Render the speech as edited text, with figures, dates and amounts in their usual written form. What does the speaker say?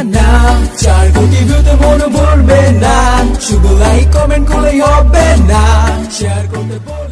না 4 কোটি ভিউতে মন ভরবে না শুধু লাইক কমেন্ট করলেই হবে না শেয়ার করতে